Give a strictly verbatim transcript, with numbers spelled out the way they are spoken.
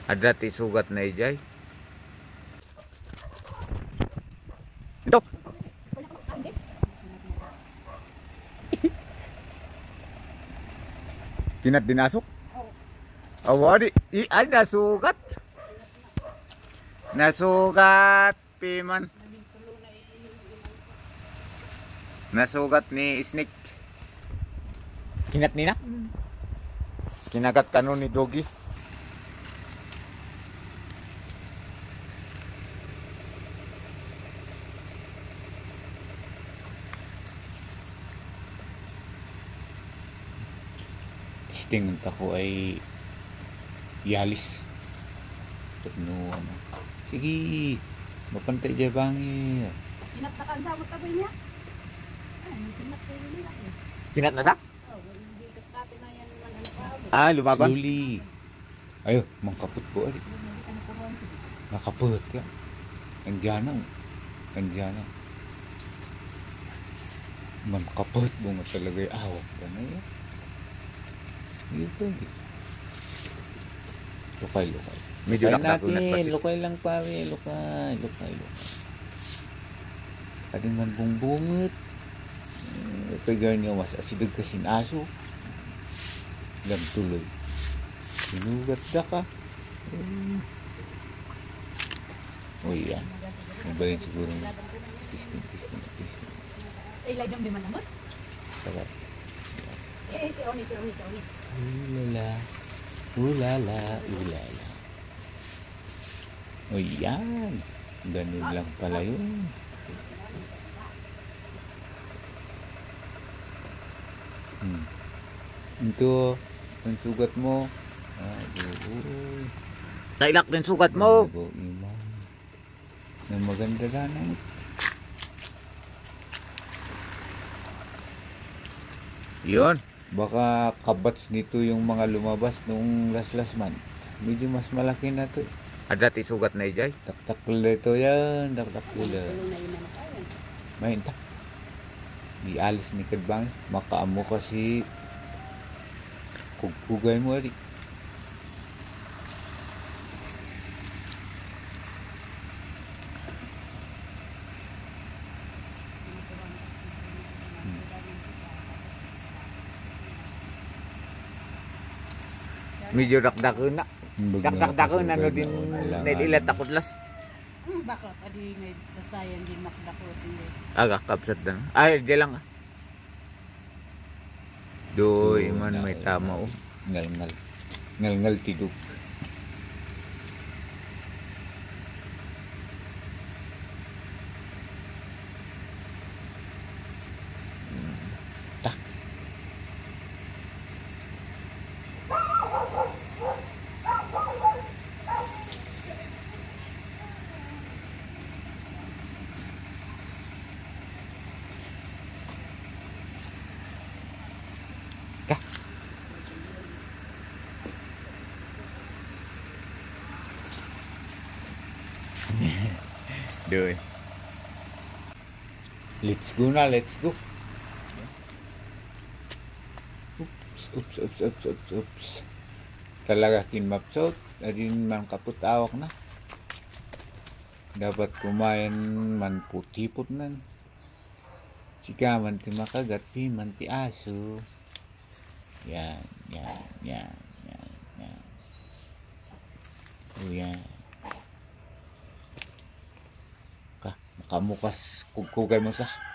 Ada ti sugat na ijay. Ito. Kinat dinasok? Oh, adi, i ay nasugat. Nasugat piman. Nasugat ni Snake. Kinat nina? Kinagat kanu ni Doggy. Testing ko ay yalis. No, ano. Sige, mapantay dyan bangir. Pinatakan sa mo tabi niya. Ay, pinatay niya. Kinat na sa? Oh, hindi katate na yan man ano pa. Ah, lumaban? Slowly. Ayo, mangkapot po ali. Nakapot ka. Andiyan na. Andiyan na. Mangkapot mo nga talaga yung awak ka na yan. Hindi pwede. Lukay, lukay. Medyo Lukay nakatunas pa natin. siya. Lukay lang pare. Lukay, lukay, lukay. Kadang man bungbungot. Pegar niya mas asidag kasi aso. Lang tuloy. Sinugat na ka. Uy, yan. Mabalin siguro niya. Tisting, tisting, tisting. Ay, lagam di man namos. Sarap. Eh, si Oni, si Oni, si Oni. Ulala. Ulala. Ulala. Uy, yan. Ganun lang pala yun. Hmm. Ito, ang sugat mo. Aduh. Nailak din sugat mo. Bago iman. Na maganda na na. Yun. Baka kabats nito yung mga lumabas nung last-last month. Medyo mas malaki na to. Ada ti sugat na ijay. Taktakula ito yan. Taktakula. Tulo na yun na tayo. May tak. Di alis ni Kadbang. Makaamo kasi kugkugay mo rin. Medyo dakdaken na. Dakdak-daken na no din nailat akudlas. Hmm, bakit? Adi ngay kasayan din makdakot hindi. Aga kapsat na. Ay, di lang. Doy man may tama oh. Ngal-ngal. Ngal-ngal tiduk. Tak. Doy. Let's go na, let's go. Oops, oops, oops, oops, oops, oops. Talaga kinmapsot. Adin man kaputawak na. Dapat kumain man putipot nan. Sika man ti makagat, pi man ti aso. Yan, yan, yan, yan, yan. O yan. Ka, makamukas kugkugay mo sa.